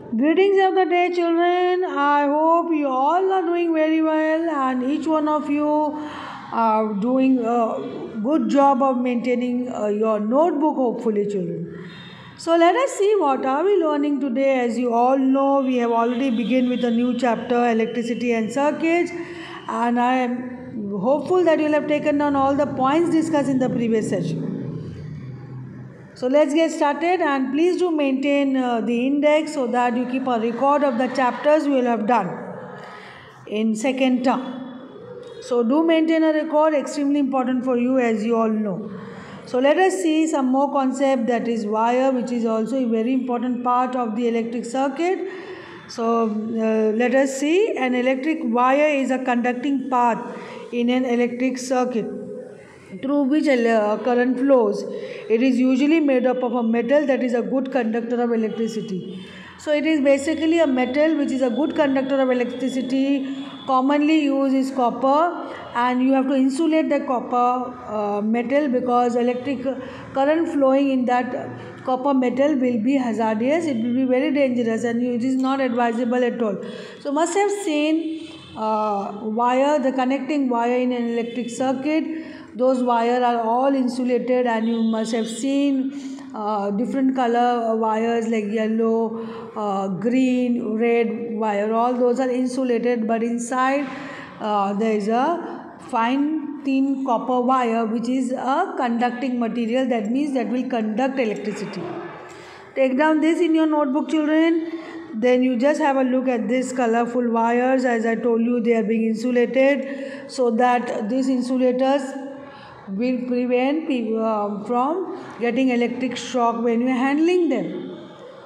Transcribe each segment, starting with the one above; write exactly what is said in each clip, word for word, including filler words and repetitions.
Greetings of the day, children. I hope you all are doing very well, and each one of you are doing a good job of maintaining uh, your notebook, hopefully, children. So let us see what are we learning today. As you all know, we have already begun with a new chapter, electricity and circuits, and I am hopeful that you will have taken down all the points discussed in the previous session. So let's get started, and please do maintain uh, the index so that you keep a record of the chapters we will have done in second term. So do maintain a record, extremely important for you, as you all know. So let us see some more concept, that is wire, which is also a very important part of the electric circuit. So uh, let us see, an electric wire is a conducting path in an electric circuit through which uh, current flows. It is usually made up of a metal that is a good conductor of electricity. So it is basically a metal which is a good conductor of electricity. Commonly used is copper, and you have to insulate the copper uh, metal, because electric current flowing in that copper metal will be hazardous. It will be very dangerous, and it is not advisable at all. So must have seen uh, wire, the connecting wire in an electric circuit. Those wires are all insulated, and you must have seen uh, different color wires like yellow, uh, green, red wire. All those are insulated, but inside uh, there is a fine thin copper wire which is a conducting material. That means that will conduct electricity. Take down this in your notebook, children. Then you just have a look at these colorful wires. As I told you, they are being insulated so that these insulators will prevent people uh, from getting electric shock when you are handling them.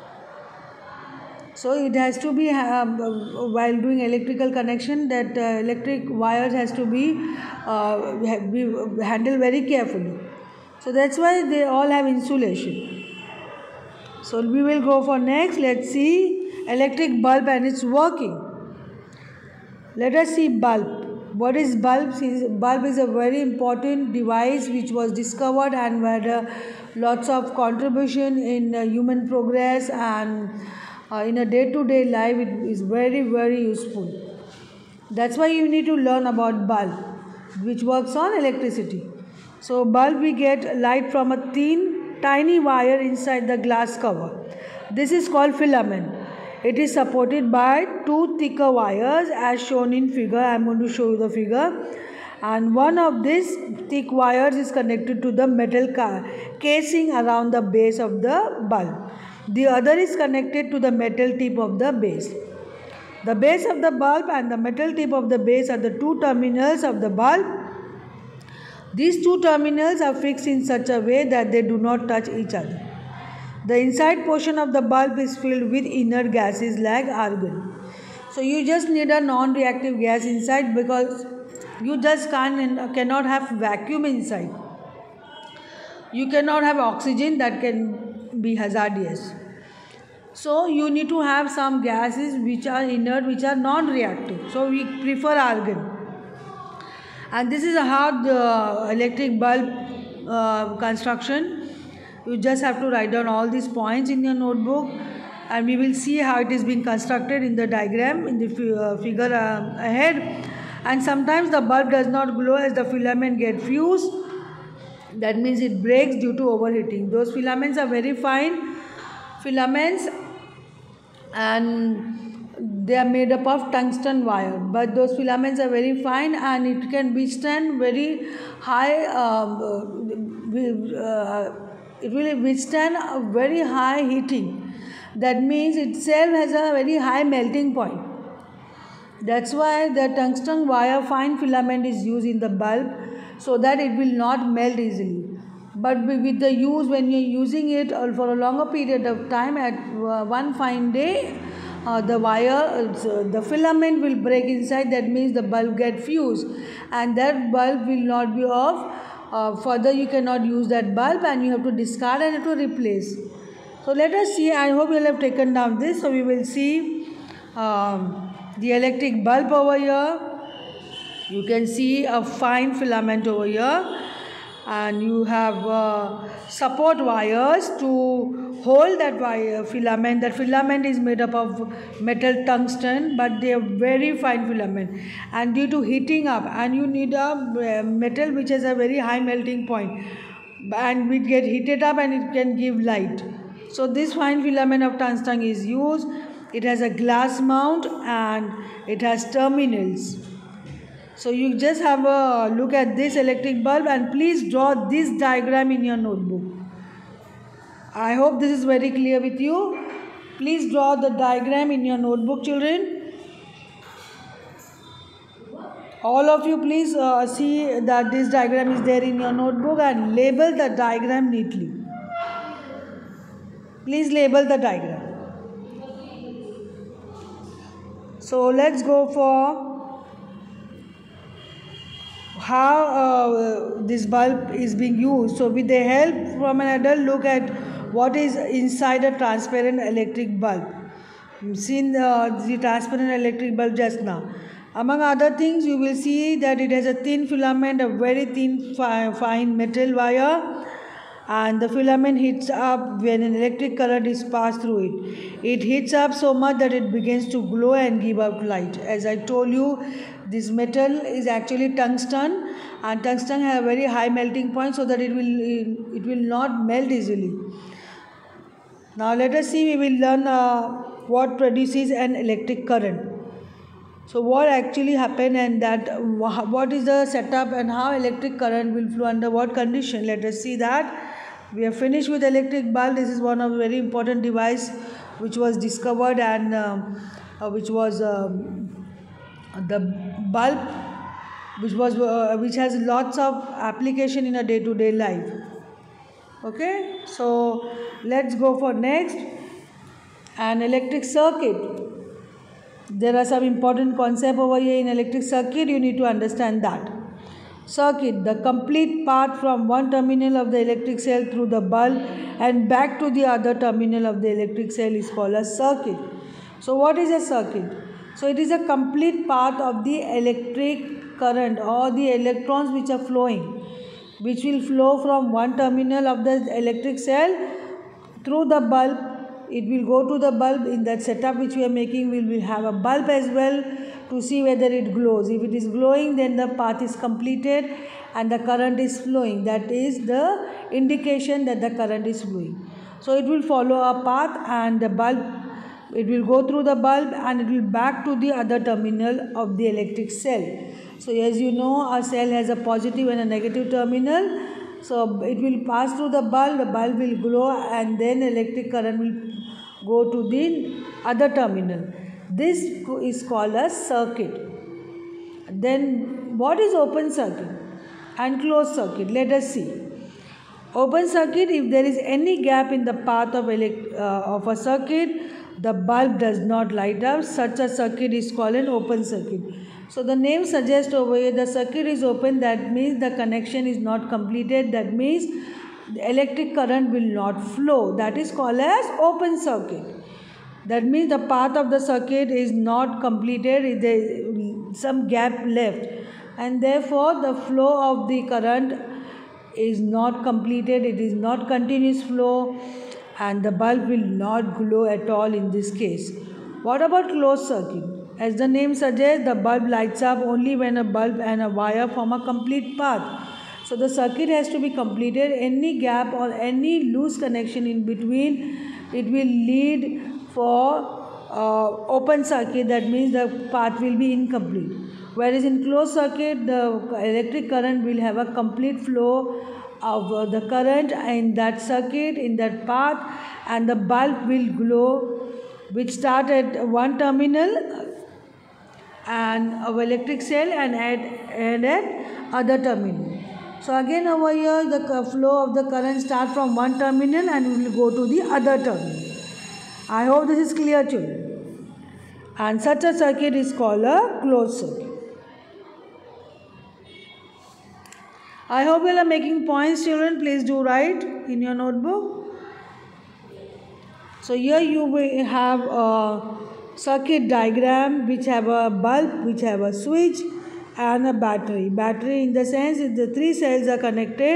So it has to be uh, while doing electrical connection, that uh, electric wires has to be, uh, be handled very carefully. So that's why they all have insulation. So we will go for next. Let's see electric bulb and its working. Let us see bulb. What is bulb? Bulb is a very important device which was discovered and had uh, lots of contribution in uh, human progress, and uh, in a day-to-day life it is very very useful. That's why you need to learn about bulb, which works on electricity. So bulb, we get light from a thin tiny wire inside the glass cover. This is called filament. It is supported by two thicker wires as shown in figure. I am going to show you the figure. And one of these thick wires is connected to the metal casing around the base of the bulb. The other is connected to the metal tip of the base. The base of the bulb and the metal tip of the base are the two terminals of the bulb. These two terminals are fixed in such a way that they do not touch each other. The inside portion of the bulb is filled with inert gases like argon. So you just need a non-reactive gas inside, because you just can't cannot have vacuum inside. You cannot have oxygen, that can be hazardous. So you need to have some gases which are inert, which are non-reactive. So we prefer argon. And this is a hard uh, electric bulb uh, construction. You just have to write down all these points in your notebook, and we will see how it is being constructed in the diagram in the uh, figure uh, ahead. And sometimes the bulb does not glow as the filament get fused. That means it breaks due to overheating. Those filaments are very fine filaments, and they are made up of tungsten wire, but those filaments are very fine, and it can withstand very high um, uh, it will withstand a very high heating. That means itself has a very high melting point. That's why the tungsten wire fine filament is used in the bulb, so that it will not melt easily. But with the use, when you are using it for a longer period of time, at one fine day, uh, the wire, uh, the filament will break inside. That means the bulb get fused, and that bulb will not be off. Uh, further, you cannot use that bulb, and you have to discard and have to replace. So let us see. I hope you will have taken down this. So we will see um, the electric bulb over here. You can see a fine filament over here, and you have uh, support wires to hold that wire filament. That filament is made up of metal tungsten, but they are very fine filament, and due to heating up, and you need a uh, metal which has a very high melting point, and it get heated up and it can give light. So this fine filament of tungsten is used. It has a glass mount and it has terminals. So you just have a look at this electric bulb, and please draw this diagram in your notebook. I hope this is very clear with you. Please draw the diagram in your notebook, children. All of you, please uh, see that this diagram is there in your notebook, and label the diagram neatly. Please label the diagram. So let's go for how uh, this bulb is being used. So with the help from an adult, look at what is inside a transparent electric bulb. You've seen the, the transparent electric bulb just now. Among other things, you will see that it has a thin filament, a very thin fi fine metal wire, and the filament heats up when an electric current is passed through it. It heats up so much that it begins to glow and give out light. As I told you, this metal is actually tungsten, and tungsten has a very high melting point, so that it will it will not melt easily. Now let us see, we will learn uh, what produces an electric current. So what actually happened, and that what is the setup, and how electric current will flow under what condition. Let us see that. We are finished with electric bulb. This is one of the very important device which was discovered, and um, uh, which was um, the bulb, which was uh, which has lots of application in a day-to-day life. Okay, so let's go for next. An electric circuit. There are some important concepts over here in electric circuit. You need to understand that. Circuit, the complete path from one terminal of the electric cell through the bulb and back to the other terminal of the electric cell is called a circuit. So what is a circuit? So it is a complete path of the electric current or the electrons which are flowing, which will flow from one terminal of the electric cell through the bulb. It will go to the bulb. In that setup which we are making, we will have a bulb as well to see whether it glows. If it is glowing, then the path is completed and the current is flowing. That is the indication that the current is flowing. So it will follow a path, and the bulb, it will go through the bulb and it will back to the other terminal of the electric cell. So as you know, a cell has a positive and a negative terminal. So it will pass through the bulb, the bulb will glow, and then electric current will go to the other terminal. This is called a circuit. Then what is open circuit and closed circuit? Let us see. Open circuit, if there is any gap in the path of, elect uh, of a circuit, the bulb does not light up. Such a circuit is called an open circuit. So the name suggests over here the circuit is open, that means the connection is not completed, that means the electric current will not flow. That is called as open circuit. That means the path of the circuit is not completed, there is some gap left, and therefore the flow of the current is not completed, it is not continuous flow, and the bulb will not glow at all in this case. What about closed circuit? As the name suggests, the bulb lights up only when a bulb and a wire form a complete path. So the circuit has to be completed. Any gap or any loose connection in between, it will lead for uh, open circuit. That means the path will be incomplete. Whereas in closed circuit, the electric current will have a complete flow of uh, the current in that circuit, in that path, and the bulb will glow, which start at one terminal and of electric cell and at, and at other terminal. So again over here, the flow of the current start from one terminal and will go to the other terminal. I hope this is clear, children. And such a circuit is called a closed circuit. I hope you are making points, children. Please do write in your notebook. So here you will have a circuit diagram which have a bulb, which have a switch and a battery. Battery in the sense if the three cells are connected,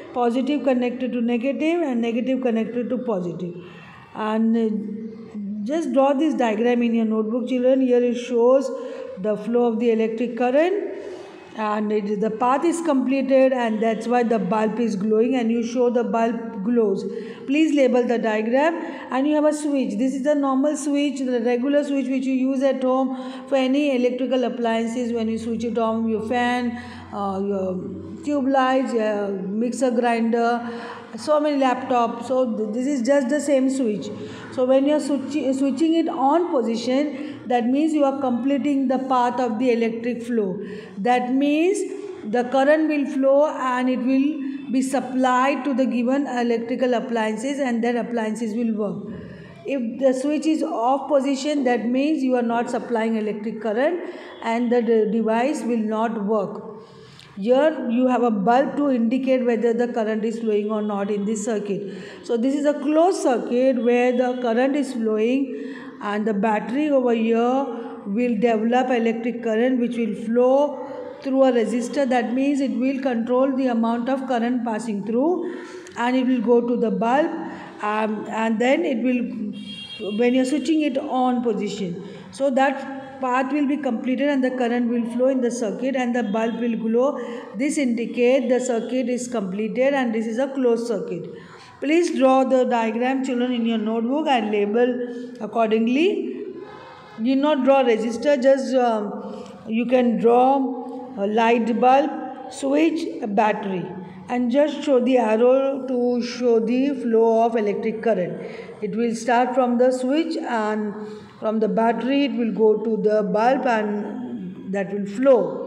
positive connected to negative, and negative connected to positive. And uh, just draw this diagram in your notebook, children. Here it shows the flow of the electric current, and it, the path is completed, and that's why the bulb is glowing, and you show the bulb glows. Please label the diagram. And you have a switch. This is the normal switch, the regular switch which you use at home for any electrical appliances. When you switch it on, your fan, uh, your tube lights, your mixer grinder, so many laptops. So th- this is just the same switch. So when you are switch- switching it on position, that means you are completing the path of the electric flow. That means the current will flow and it will be supplied to the given electrical appliances, and that appliances will work. If the switch is off position, that means you are not supplying electric current and the de- device will not work. Here you have a bulb to indicate whether the current is flowing or not in this circuit. So this is a closed circuit where the current is flowing, and the battery over here will develop electric current which will flow through a resistor. That means it will control the amount of current passing through, and it will go to the bulb, um, and then it will, when you are switching it on position, so that path will be completed and the current will flow in the circuit and the bulb will glow. This indicates the circuit is completed and this is a closed circuit. Please draw the diagram, children, in your notebook and label accordingly. Do not draw resistor, just um, you can draw a light bulb, switch, a battery, and just show the arrow to show the flow of electric current. It will start from the switch, and from the battery it will go to the bulb, and that will flow.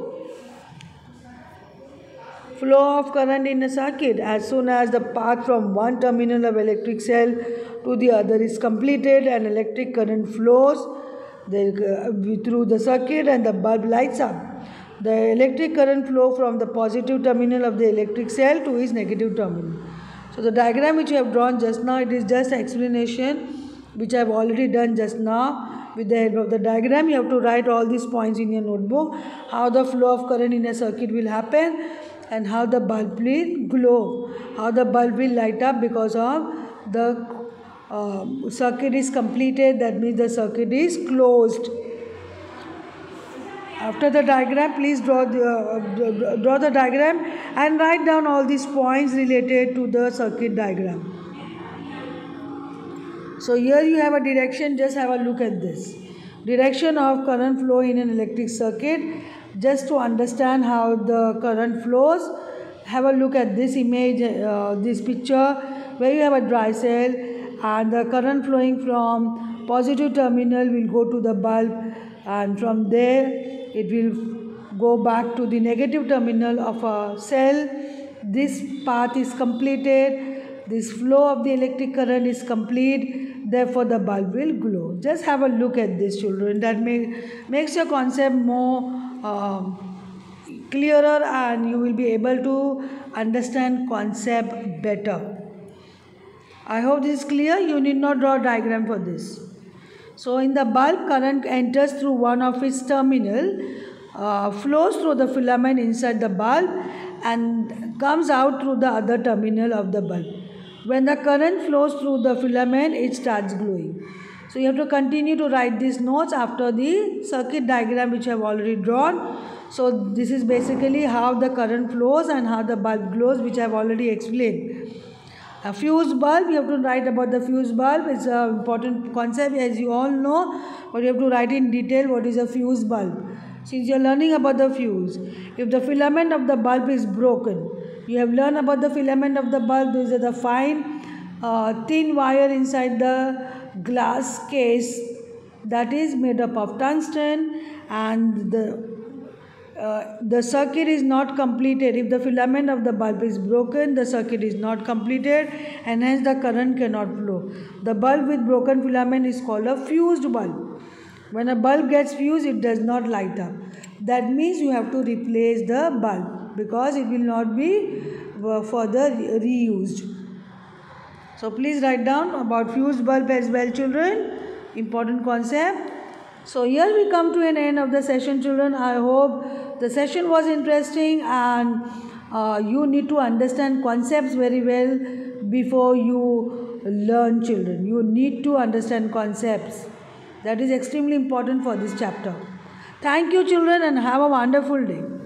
Flow of current in a circuit. As soon as the path from one terminal of electric cell to the other is completed and electric current flows the, through the circuit and the bulb lights up. The electric current flow from the positive terminal of the electric cell to its negative terminal. So the diagram which you have drawn just now, it is just explanation which I have already done just now. With the help of the diagram, you have to write all these points in your notebook, how the flow of current in a circuit will happen and how the bulb will glow, how the bulb will light up because of the uh, circuit is completed, that means the circuit is closed. After the diagram, please draw the, uh, draw the diagram and write down all these points related to the circuit diagram. So here you have a direction, just have a look at this. Direction of current flow in an electric circuit. Just to understand how the current flows, have a look at this image, uh, this picture where you have a dry cell and the current flowing from positive terminal will go to the bulb, and from there it will go back to the negative terminal of a cell. This path is completed, this flow of the electric current is complete, therefore the bulb will glow. Just have a look at this, children. That may, makes your concept more um, clearer and you will be able to understand concept better. I hope this is clear. You need not draw a diagram for this. So in the bulb, current enters through one of its terminal, uh, flows through the filament inside the bulb and comes out through the other terminal of the bulb. When the current flows through the filament, it starts glowing. So you have to continue to write these notes after the circuit diagram which I have already drawn. So this is basically how the current flows and how the bulb glows, which I have already explained. A fuse bulb, you have to write about the fuse bulb. It's an important concept, as you all know, but you have to write in detail what is a fuse bulb. Since you are learning about the fuse, if the filament of the bulb is broken, you have learned about the filament of the bulb. These are the fine, uh, thin wire inside the glass case that is made up of tungsten, and the Uh, the circuit is not completed. If the filament of the bulb is broken, the circuit is not completed and hence the current cannot flow. The bulb with broken filament is called a fused bulb. When a bulb gets fused, it does not light up. That means you have to replace the bulb because it will not be further reused. So please write down about fused bulb as well, children. Important concept. So here we come to an end of the session, children. I hope the session was interesting and uh, you need to understand concepts very well before you learn, children. You need to understand concepts. That is extremely important for this chapter. Thank you, children, and have a wonderful day.